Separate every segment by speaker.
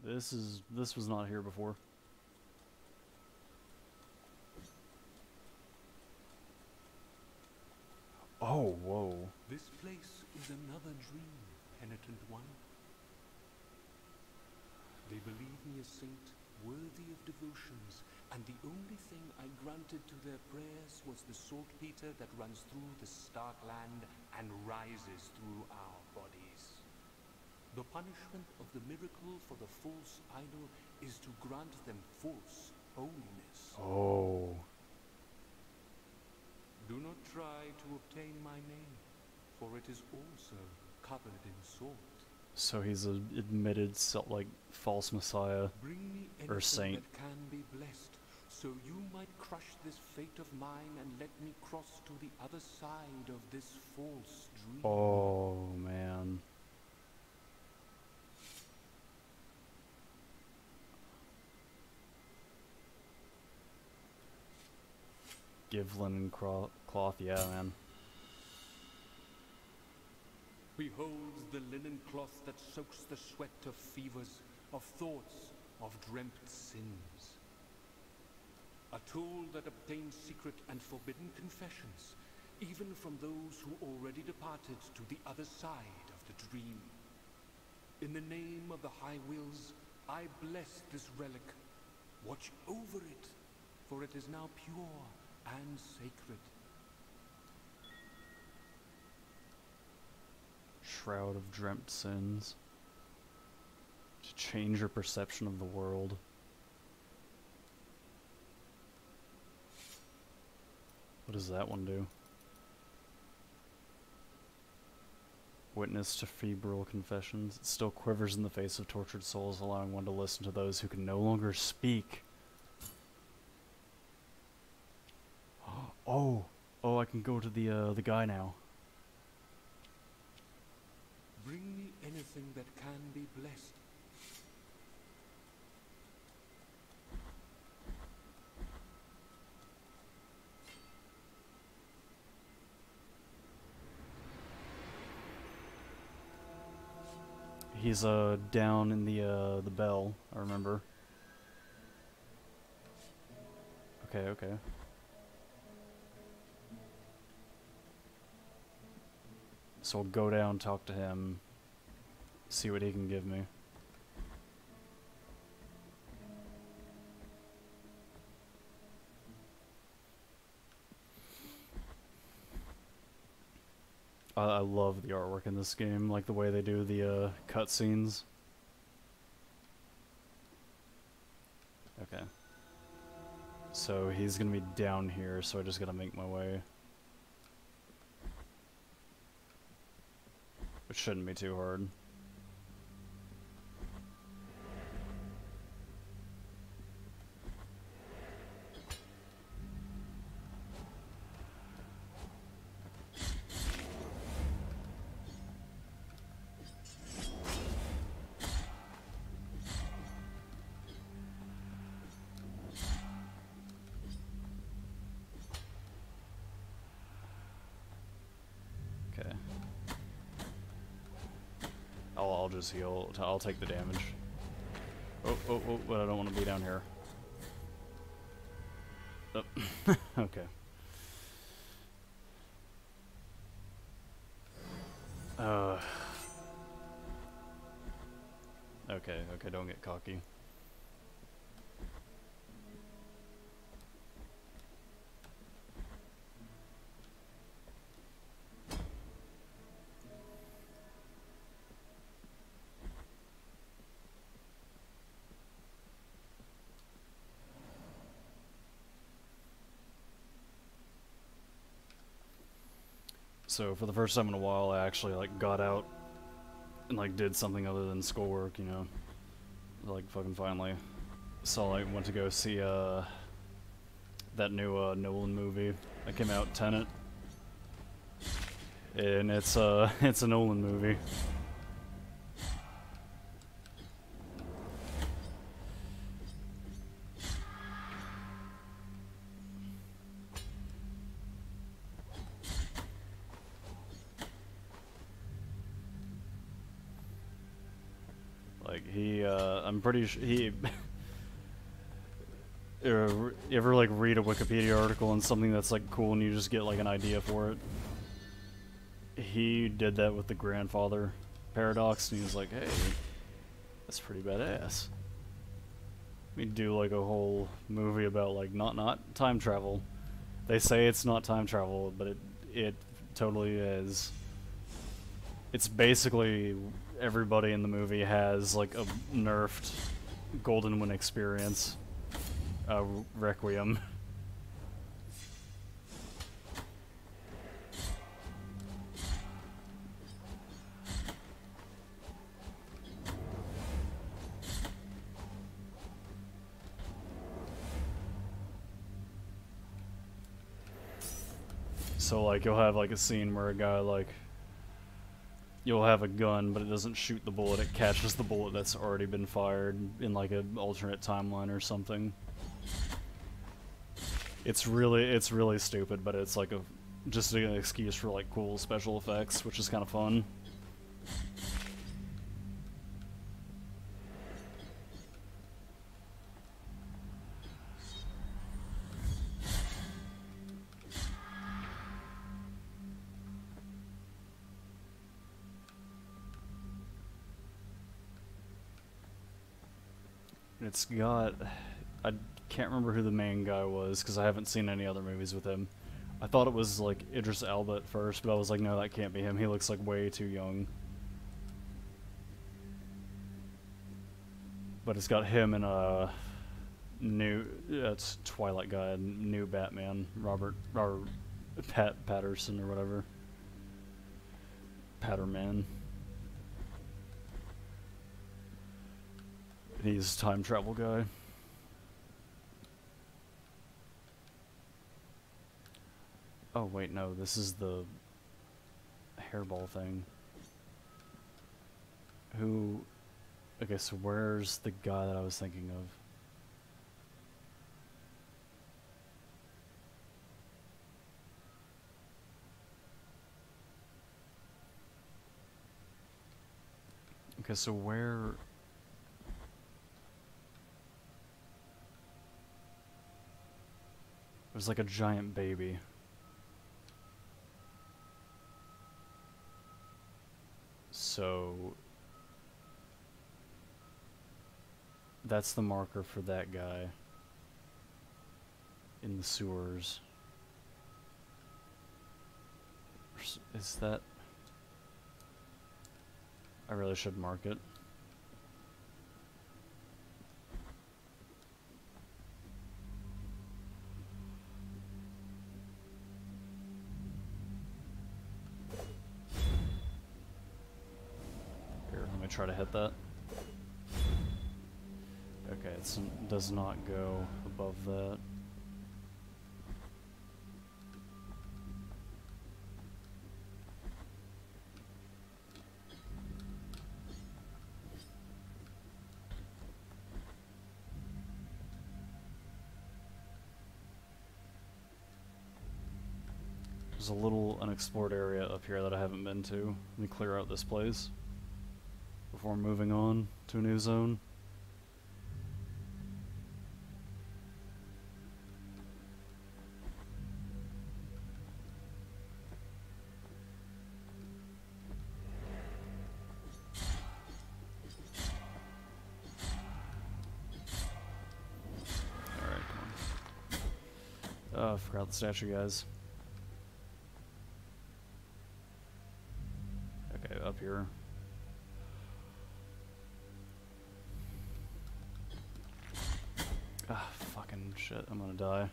Speaker 1: This was not here before. Oh, whoa.
Speaker 2: This place is another dream, penitent one. They believe me a saint worthy of devotions, and the only thing I granted to their prayers was the saltpeter that runs through the stark land and rises through our bodies. The punishment of the miracle for the false idol is to grant them false holiness.
Speaker 1: Oh.
Speaker 2: Do not try to obtain my name, for it is also covered in salt.
Speaker 1: So he's an admitted, like, false messiah.
Speaker 2: Bring me
Speaker 1: Or
Speaker 2: anything
Speaker 1: saint.
Speaker 2: that can be blessed, so you might crush this fate of mine and let me cross to the other side of this false dream.
Speaker 1: Oh, man. Give linen cloth, yeah, man.
Speaker 2: Behold the linen cloth that soaks the sweat of fevers, of thoughts, of dreamt sins. A tool that obtains secret and forbidden confessions, even from those who already departed to the other side of the dream. In the name of the High Wills, I bless this relic. Watch over it, for it is now pure and sacred.
Speaker 1: Shroud of dreamt sins. To change your perception of the world. What does that one do? Witness to febrile confessions. It still quivers in the face of tortured souls, allowing one to listen to those who can no longer speak. Oh, I can go to the guy now.
Speaker 2: Bring me anything that can be blessed.
Speaker 1: He's down in the bell, I remember. Okay. So I'll go down, talk to him, see what he can give me. I love the artwork in this game, like the way they do the cutscenes. Okay. So he's gonna be down here, so I just gotta make my way. Which shouldn't be too hard. Okay. I'll just heal. I'll take the damage. Oh, but I don't want to be down here. Oh. Okay. Okay, don't get cocky. So for the first time in a while, I actually like got out and like did something other than schoolwork, you know. Like fucking finally. So I went to go see that new Nolan movie that came out, Tenet. And it's it's a Nolan movie. Like he, I'm pretty sure he. You ever like read a Wikipedia article on something that's like cool and you just get like an idea for it? He did that with the grandfather paradox, and he was like, "Hey, that's pretty badass." We do like a whole movie about like not time travel. They say it's not time travel, but it totally is. It's basically everybody in the movie has like a nerfed Golden Wind experience. Requiem. So like you'll have like a scene where a guy like you'll have a gun but it doesn't shoot the bullet, it catches the bullet that's already been fired in like an alternate timeline or something. It's really stupid, but it's like just an excuse for like cool special effects, which is kind of fun. It's got, I can't remember who the main guy was because I haven't seen any other movies with him. I thought it was like Idris Elba at first, but I was like, no, that can't be him. He looks like way too young. But it's got him and a new, it's Twilight guy, new Batman, Robert Patterson or whatever. Patterman. He's a time travel guy. Oh wait, no, this is the hairball thing. Who... Okay, so where's the guy that I was thinking of? Okay, so where... There's like a giant baby. So... That's the marker for that guy. In the sewers. Is that... I really should mark it. Here, let me try to hit that. Okay, it does not go above that. There's a little unexplored area up here that I haven't been to. Let me clear out this place before moving on to a new zone. Alright, come on. Oh, I forgot the statue, guys. Okay, up here. Ah, fucking shit, I'm gonna die.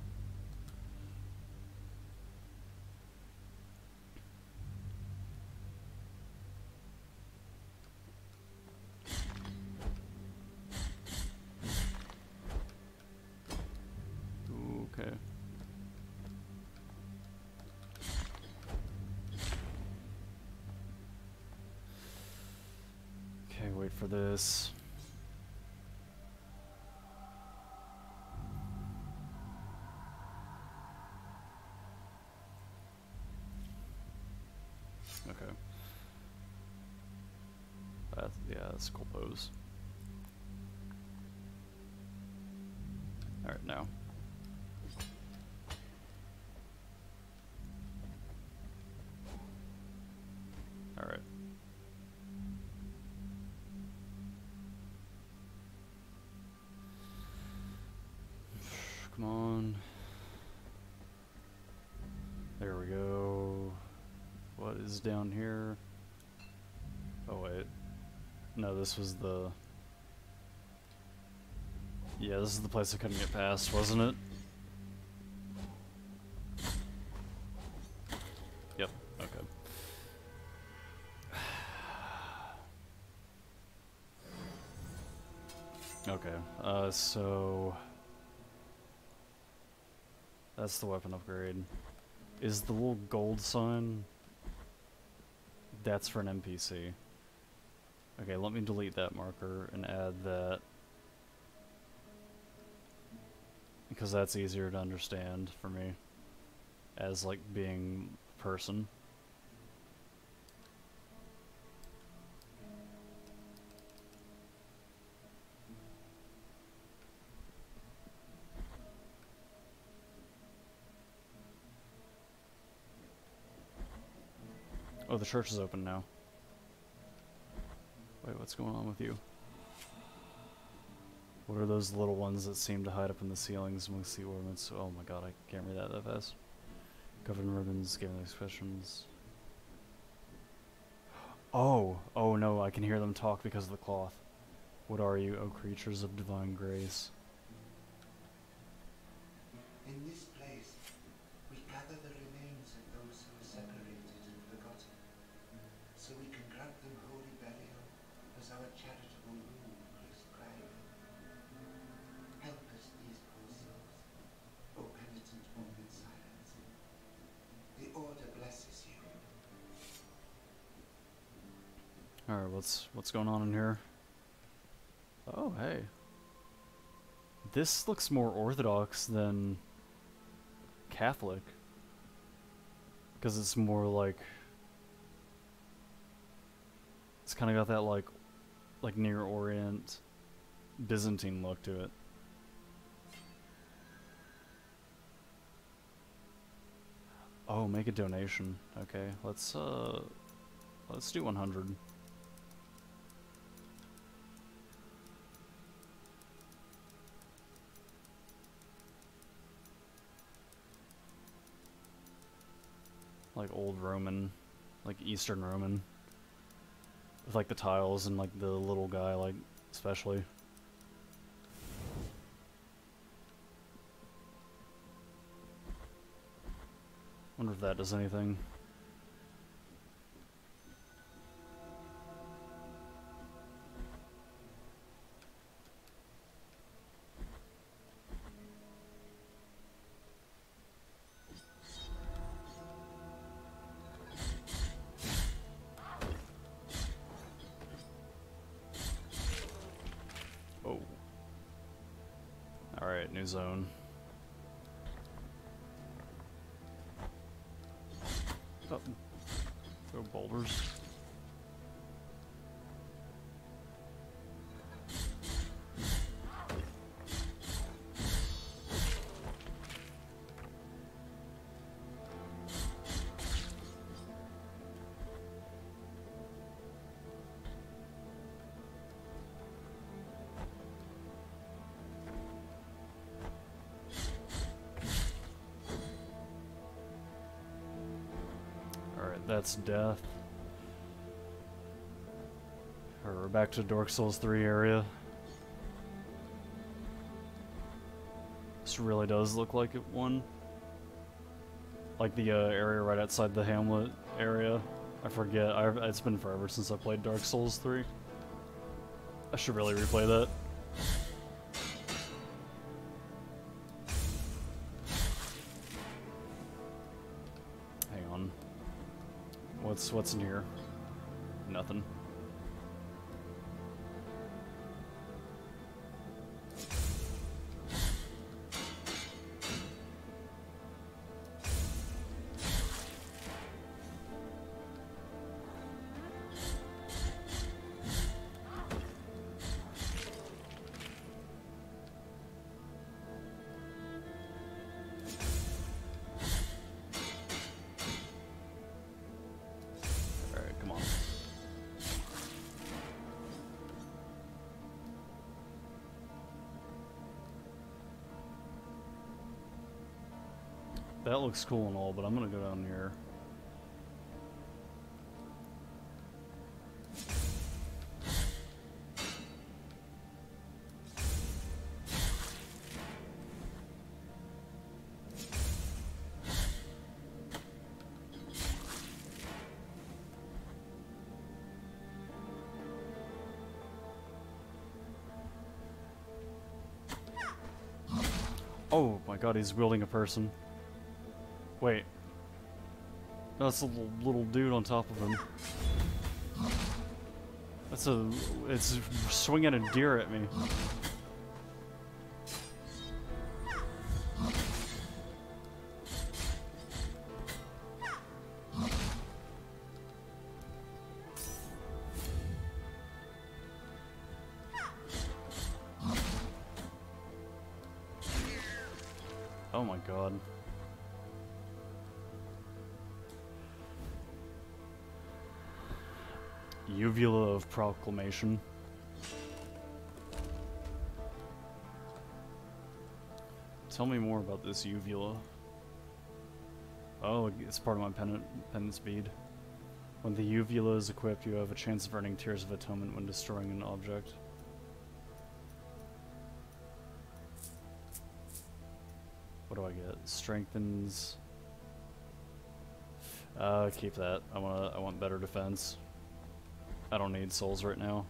Speaker 1: Okay. Okay, wait for this. Okay. Yeah, that's a cool pose. Alright, now. Alright. Come on. There we go. What is down here? Oh wait. No, this was the... Yeah, this is the place I couldn't get past, wasn't it? Yep, okay. Okay, so... That's the weapon upgrade. Is the little gold sign... That's for an NPC. Okay, let me delete that marker and add that. Because that's easier to understand for me. As, like, being a person. Oh, the church is open now. Wait, what's going on with you? What are those little ones that seem to hide up in the ceilings amongst the ornaments? Oh my god, I can't read that fast. Covered in ribbons, giving expressions. Oh! Oh no, I can hear them talk because of the cloth. What are you, O creatures of divine grace?
Speaker 3: In this place, we gather the remains of those who were separated and forgotten, so we can grant them holy burial as our charitable rule prescribes. Help us, these poor souls, O penitent one in silence. The Order blesses you.
Speaker 1: Alright, what's going on in here? Oh, hey. This looks more orthodox than Catholic. Because it's more like... It's kind of got that like Near Orient Byzantine look to it. Oh, make a donation. Okay, let's do 100. Like old Roman, like Eastern Roman. With like the tiles and like the little guy, like, especially. Wonder if that does anything. Oh. Alright, new zone. Oh. Throw boulders. That's death. We're back to Dark Souls 3 area. This really does look like it one. Like the area right outside the hamlet area. I forget. It's been forever since I played Dark Souls 3. I should really replay that. Hang on. What's in here? Nothing. That looks cool and all, but I'm gonna go down here. Oh my god, he's wielding a person. Wait. That's a little dude on top of him. It's swinging a deer at me. Oh my god. Uvula of Proclamation. Tell me more about this uvula. Oh, it's part of my pendant speed. When the uvula is equipped, you have a chance of earning Tears of Atonement when destroying an object. What do I get? Strengthens. Keep that. I want better defense. I don't need souls right now.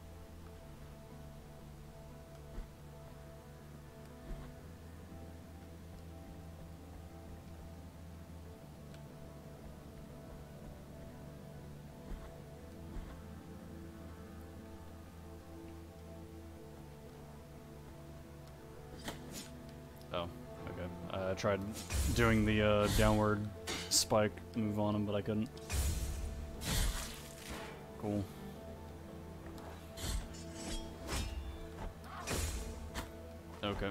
Speaker 1: Oh, okay. I tried doing the downward spike move on him, but I couldn't. Cool. Okay.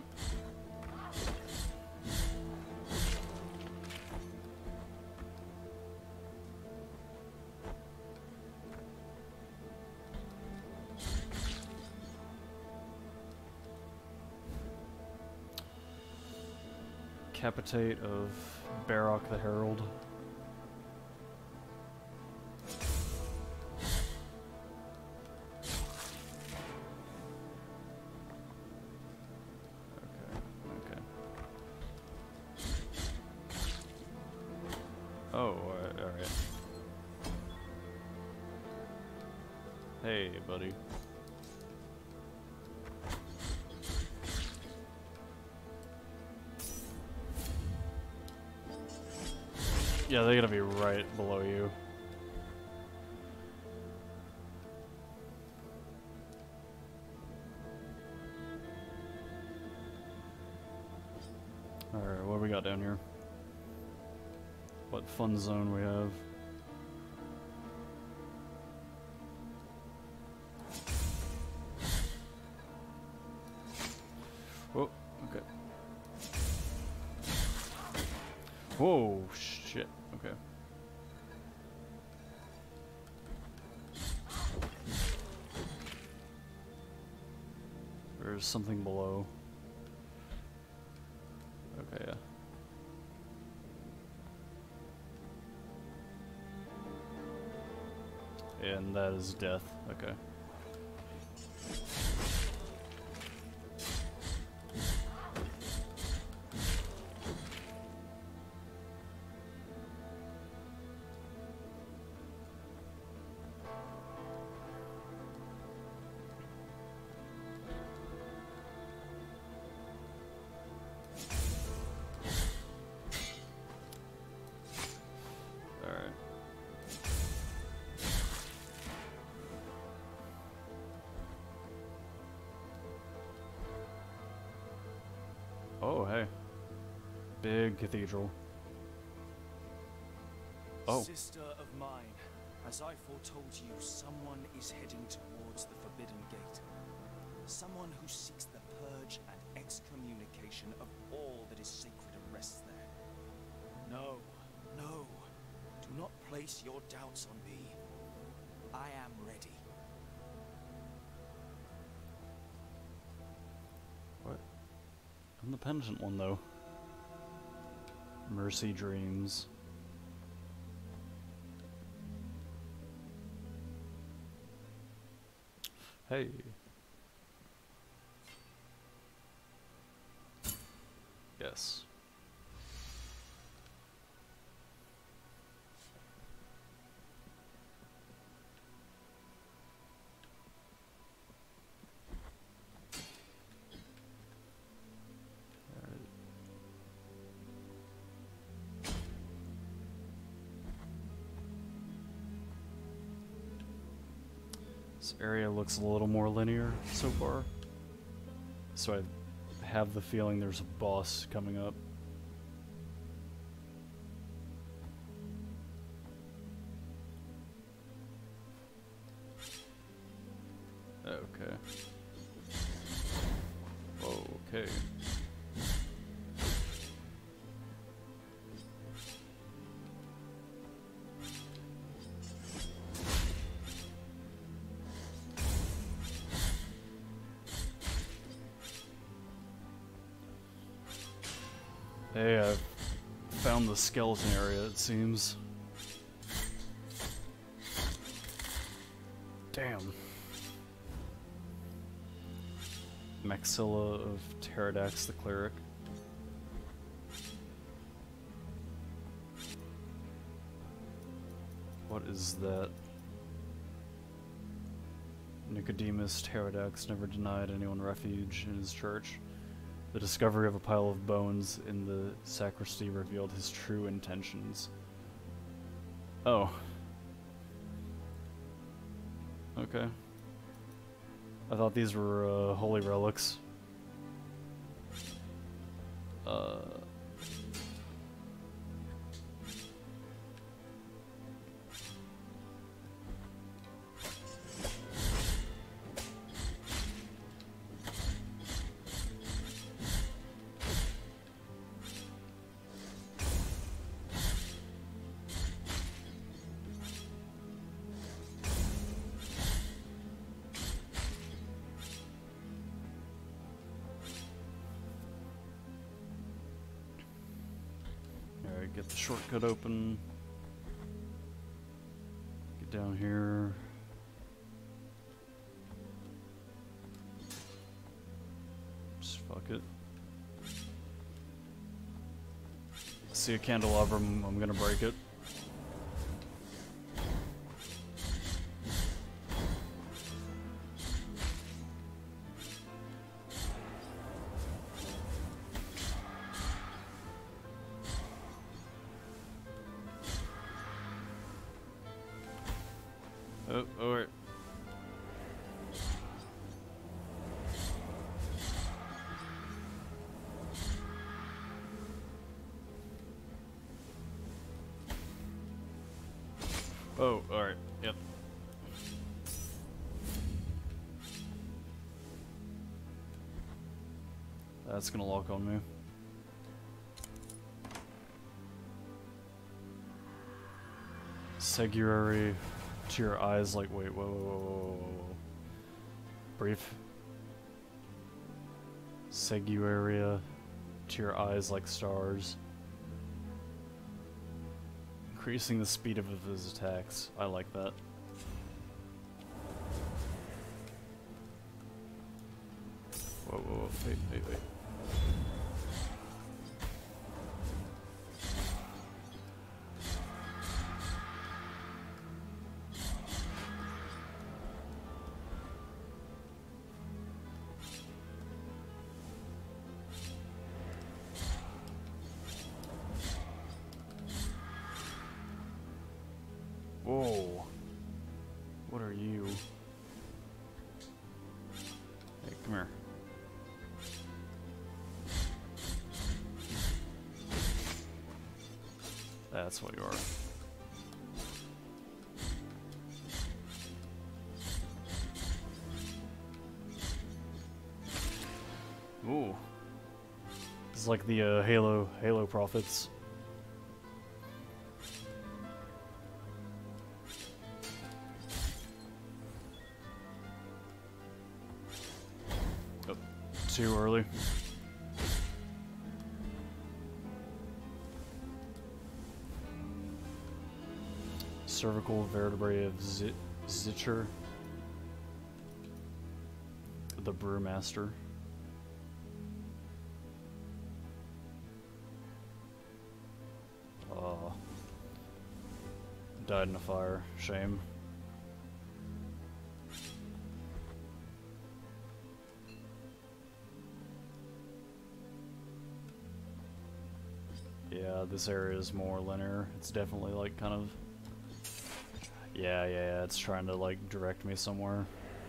Speaker 1: Capitate of Barock the Herald. Oh, alright. Hey, buddy. Yeah, they're gonna be right below you. Alright, what do we got down here? What fun zone we have. Oh, okay. Whoa, shit, okay. There's something below. Okay, yeah. And that is death. Okay. Oh, hey. Big cathedral. Oh.
Speaker 4: Sister of mine, as I foretold you, someone is heading towards the Forbidden Gate. Someone who seeks the purge and excommunication of all that is sacred and rests there. No, no. Do not place your doubts on me. I am ready.
Speaker 1: What? I'm the penitent one, though. Mercy Dreams. Hey. Yes. This area looks a little more linear so far, so I have the feeling there's a boss coming up. Okay. Okay. Hey, I've found the skeleton area, it seems. Damn. Maxilla of Pterodax the Cleric. What is that? Nicodemus Pterodax never denied anyone refuge in his church. The discovery of a pile of bones in the sacristy revealed his true intentions. Oh. Okay. I thought these were holy relics. Get the shortcut open. Get down here. Just fuck it. See a candelabrum, I'm gonna break it. Oh, alright. Oh, alright. Yep. That's gonna lock on me. Seguary to your eyes like, wait, whoa. Brief. Seguaria to your eyes like stars. Increasing the speed of his attacks. I like that. Whoa, wait. Whoa. What are you? Hey, come here. That's what you are. Ooh. This is like the Halo prophets. Oh, too early. Cervical vertebrae of Zitcher. The Brewmaster. Died in a fire. Shame. Yeah, this area is more linear. It's definitely like kind of... Yeah, it's trying to like direct me somewhere.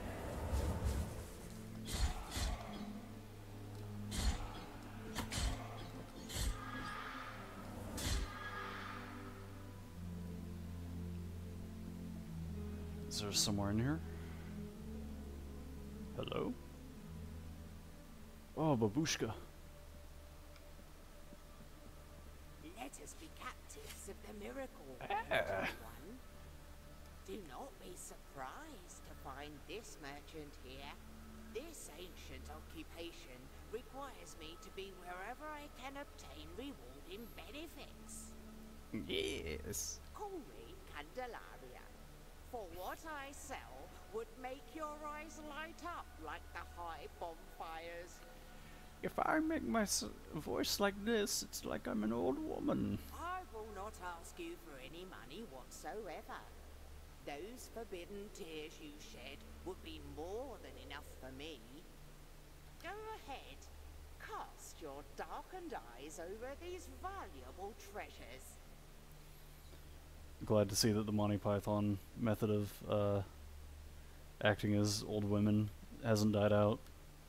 Speaker 1: Is there somewhere in here? Hello? Oh, babushka.
Speaker 5: Let us be captives of the miracle, one. Do not be surprised to find this merchant here. This ancient occupation requires me to be wherever I can obtain rewarding benefits.
Speaker 1: Yes.
Speaker 5: Call me Candelaria. For what I sell would make your eyes light up like the high bonfires.
Speaker 1: If I make my voice like this, it's like I'm an old woman.
Speaker 5: I will not ask you for any money whatsoever. Those forbidden tears you shed would be more than enough for me. Go ahead, cast your darkened eyes over these valuable treasures.
Speaker 1: Glad to see that the Monty Python method of acting as old women hasn't died out.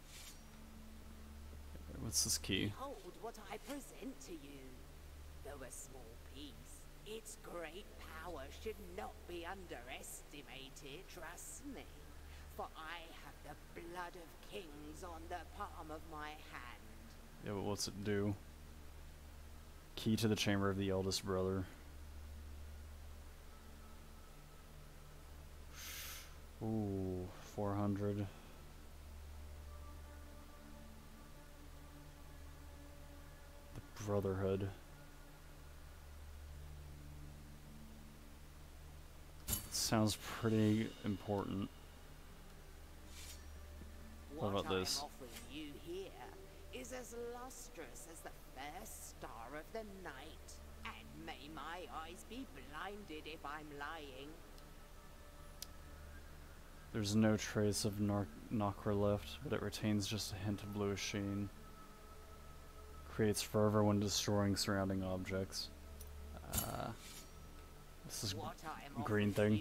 Speaker 1: What's this key?
Speaker 5: Behold what I present to you. Though a small piece, its great power should not be underestimated, trust me. For I have the blood of kings on the palm of my hand.
Speaker 1: Yeah, but what's it do? Key to the chamber of the eldest brother. Ooh, 400. The Brotherhood. Sounds pretty important. What about this?
Speaker 5: What I'm offering you here is as lustrous as the first star of the night. And may my eyes be blinded if I'm lying.
Speaker 1: There's no trace of Nokra left, but it retains just a hint of bluish sheen. Creates fervor when destroying surrounding objects. This is green thing.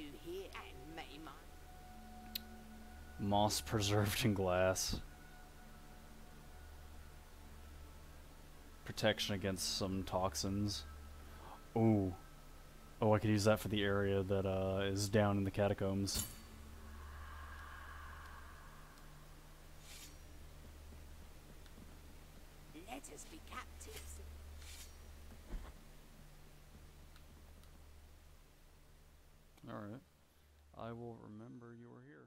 Speaker 1: Moss preserved in glass. Protection against some toxins. Ooh. Oh, I could use that for the area that is down in the catacombs.
Speaker 5: Let us be captives.
Speaker 1: Alright. I will remember you were here.